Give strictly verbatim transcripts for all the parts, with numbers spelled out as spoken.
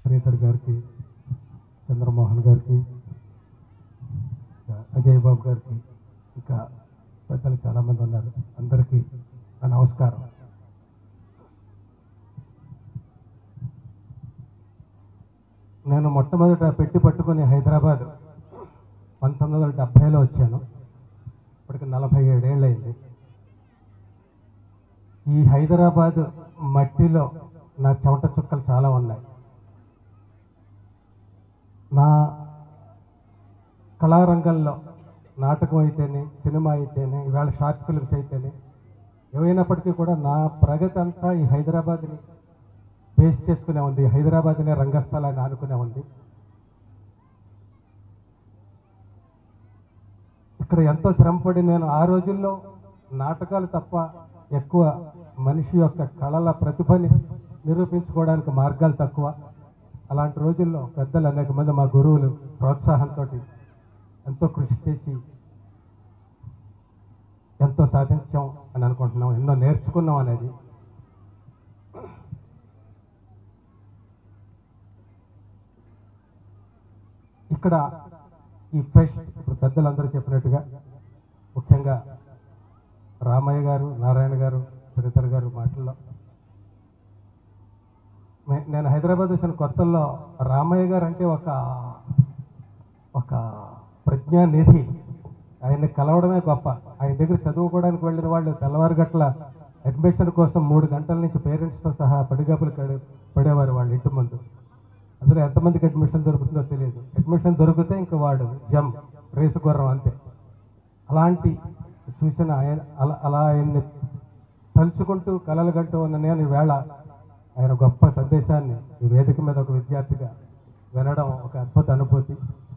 శ్రీధర్ గారికి, చంద్రమోహన్ గారికి, అజయ్ బాబు గారికి, ఇంకా పెద్దలు చాలామంది ఉన్నారు. అందరికీ నా నమస్కారం. నేను మొట్టమొదట పెట్టి పట్టుకుని హైదరాబాద్ పంతొమ్మిది వందల డెబ్భైలో వచ్చాను. ఇప్పటికి నలభై ఏడేళ్ళు అయింది. ఈ హైదరాబాద్ మట్టిలో నా చెమట చుక్కలు చాలా ఉన్నాయి. నా కళారంగంలో నాటకం అయితేనే, సినిమా అయితేనే, ఇవాళ షార్ట్ ఫిల్మ్స్ అయితేనే, ఏమైనప్పటికీ కూడా నా ప్రగతి అంతా ఈ హైదరాబాద్ని బేస్ చేసుకునే ఉంది. హైదరాబాద్ అనే రంగస్థలాన్ని ఆనుకునే ఉంది. ఇక్కడ ఎంతో శ్రమపడి నేను ఆ రోజుల్లో నాటకాలు తప్ప ఎక్కువ మనిషి యొక్క కళల ప్రతిభని నిరూపించుకోవడానికి మార్గాలు తక్కువ. అలాంటి రోజుల్లో పెద్దలు అనేక మంది మా గురువులు ప్రోత్సాహంతో ఎంతో కృషి చేసి ఎంతో సాధించాం అని అనుకుంటున్నాం, ఎన్నో నేర్చుకున్నాం అనేది. ఇక్కడ ఈ ఫెస్ట్ ఇప్పుడు పెద్దలందరూ చెప్పినట్టుగా ముఖ్యంగా రామయ్య గారు, నారాయణ గారు, శ్రీధర్ గారు మాటల్లో నేను హైదరాబాద్ వచ్చిన కొత్తల్లో రామయ్య గారు అంటే ఒక ఒక ప్రజ్ఞానిధి. ఆయన్ని కలవడమే గొప్ప. ఆయన దగ్గర చదువుకోవడానికి వెళ్ళిన వాళ్ళు తెల్లవారు గట్ల అడ్మిషన్ కోసం మూడు గంటల నుంచి పేరెంట్స్తో సహా పడిగాపులు పడేవారు వాళ్ళ ఇంటి ముందు. అందులో ఎంతమందికి అడ్మిషన్ దొరుకుతుందో తెలియదు. అడ్మిషన్ దొరికితే ఇంక వాడు జమ్ రేసు గుర్రం అంతే. అలాంటి చూసిన ఆయన అలా అలా ఆయన్ని తలుచుకుంటూ కలలు గంటూ ఉన్న నేను ఈవేళ ఆయన గొప్ప సందేశాన్ని ఈ వేదిక మీద ఒక విద్యార్థిగా వినడం ఒక అద్భుత అనుభూతి.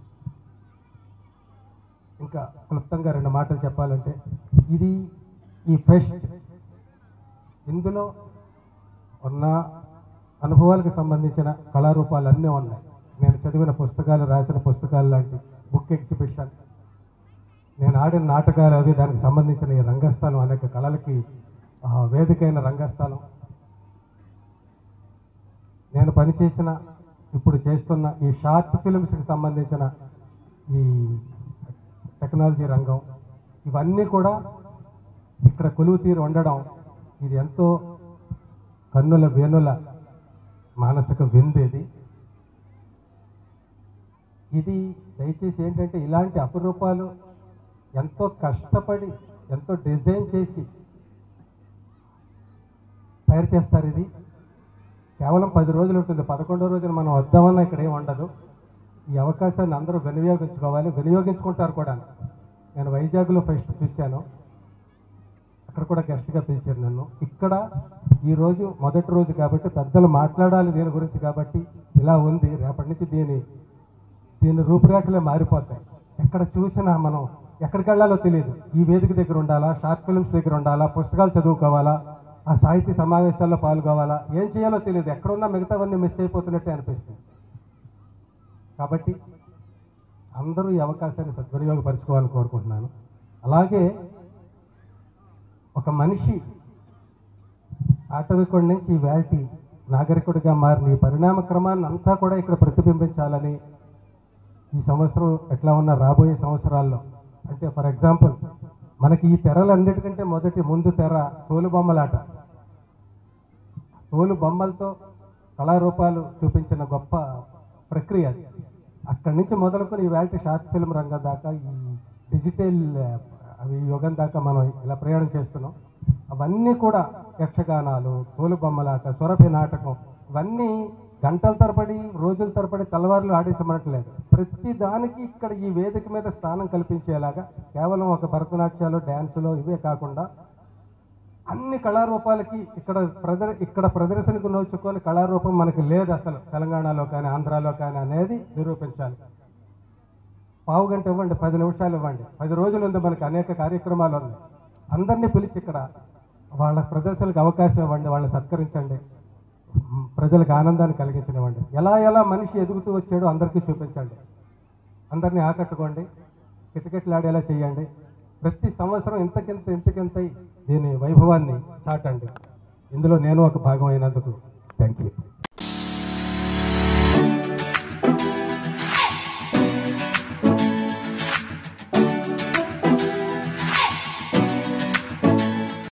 ఇంకా క్లుప్తంగా రెండు మాటలు చెప్పాలంటే, ఇది ఈ ఫెస్ట్ ఇందులో ఉన్న అనుభవాలకు సంబంధించిన కళారూపాలు అన్నీ ఉన్నాయి. నేను చదివిన పుస్తకాలు, రాసిన పుస్తకాలు లాంటి బుక్ ఎగ్జిబిషన్, నేను ఆడిన నాటకాలు, అవి దానికి సంబంధించిన ఈ రంగస్థలం, అనేక కళలకి వేదికైన రంగస్థలం, నేను పనిచేసిన ఇప్పుడు చేస్తున్న ఈ షార్ట్ ఫిల్మ్స్కి సంబంధించిన ఈ టెక్నాలజీ రంగం, ఇవన్నీ కూడా ఇక్కడ కొలువు తీరు ఉండడం ఇది ఎంతో కన్నుల వేణుల మానసిక విందు. ఇది ఇది దయచేసి ఏంటంటే ఇలాంటి అపురూపాలు ఎంతో కష్టపడి ఎంతో డిజైన్ చేసి తయారు చేస్తారు. ఇది కేవలం పది రోజులు ఉంటుంది. పదకొండో రోజున మనం వద్దామన్నా ఇక్కడ ఏమి ఉండదు. ఈ అవకాశాన్ని అందరూ వినియోగించుకోవాలి, వినియోగించుకుంటారు కూడా. నేను వైజాగ్లో ఫెస్ట్ చూశాను, అక్కడ కూడా గెస్ట్గా పిలిచారు నన్ను. ఇక్కడ ఈరోజు మొదటి రోజు కాబట్టి పెద్దలు మాట్లాడాలి దీని గురించి కాబట్టి ఇలా ఉంది. రేపటి నుంచి దీని దీని రూపురేఖలే మారిపోతాయి. ఎక్కడ చూసినా మనం ఎక్కడికి వెళ్ళాలో తెలియదు. ఈ వేదిక దగ్గర ఉండాలా, షార్ట్ ఫిల్మ్స్ దగ్గర ఉండాలా, పుస్తకాలు చదువుకోవాలా, ఆ సాహితీ సమావేశాల్లో పాల్గొవాలా, ఏం చేయాలో తెలియదు. ఎక్కడున్నా మిగతావన్నీ మిస్ అయిపోతున్నట్టే అనిపిస్తుంది. కాబట్టి అందరూ ఈ అవకాశాన్ని సద్వినియోగపరచుకోవాలని కోరుకుంటున్నాను. అలాగే ఒక మనిషి ఆటవికుడి నుంచి వేల్టి నాగరికుడిగా మారిన ఈ పరిణామ క్రమాన్ని అంతా కూడా ఇక్కడ ప్రతిబింబించాలని ఈ సంవత్సరం ఎట్లా ఉన్న రాబోయే సంవత్సరాల్లో, అంటే ఫర్ ఎగ్జాంపుల్ మనకి ఈ తెరలన్నిటికంటే మొదటి ముందు తెర తోలు బొమ్మలాట. తోలు బొమ్మలతో కళారూపాలు చూపించిన గొప్ప ప్రక్రియ అది. అక్కడి నుంచి మొదలుకొని ఈ వేల్టి షార్ట్ ఫిల్మ్ రంగం దాకా, ఈ డిజిటల్ అవి యుగం దాకా మనం ఇలా ప్రయాణం చేస్తున్నాం. అవన్నీ కూడా యక్షగానాలు, తోలు బొమ్మలాట, స్వరభి నాటకం, ఇవన్నీ గంటల తరబడి, రోజుల తరబడి, తెల్లవారులు ఆడించమనట్లేదు. ప్రతి దానికి ఇక్కడ ఈ వేదిక మీద స్థానం కల్పించేలాగా కేవలం ఒక భరతనాట్యాలు, డ్యాన్సులు ఇవే కాకుండా అన్ని కళారూపాలకి ఇక్కడ ప్రదర్ ఇక్కడ ప్రదర్శనకు నోచుకొని కళారూపం మనకి లేదు అసలు తెలంగాణలో కానీ ఆంధ్రాలో కానీ అనేది నిరూపించాలి. పావు గంట ఇవ్వండి, పది నిమిషాలు ఇవ్వండి, పది రోజులు ఉంది మనకి, అనేక కార్యక్రమాలు ఉన్నాయి. అందరినీ పిలిచి ఇక్కడ వాళ్ళ ప్రదర్శనకు అవకాశం ఇవ్వండి, వాళ్ళని సత్కరించండి, ప్రజలకు ఆనందాన్ని కలిగించనివ్వండి. ఎలా ఎలా మనిషి ఎదుగుతూ వచ్చాడో అందరికీ చూపించండి, అందరినీ ఆకట్టుకోండి, కిటకిటలాడేలా చేయండి. ప్రతి సంవత్సరం ఇంతకింత ఇంతకింత దీని వైభవాన్ని చాటండి. ఇందులో నేను ఒక భాగం అయినందుకు థ్యాంక్ యూ.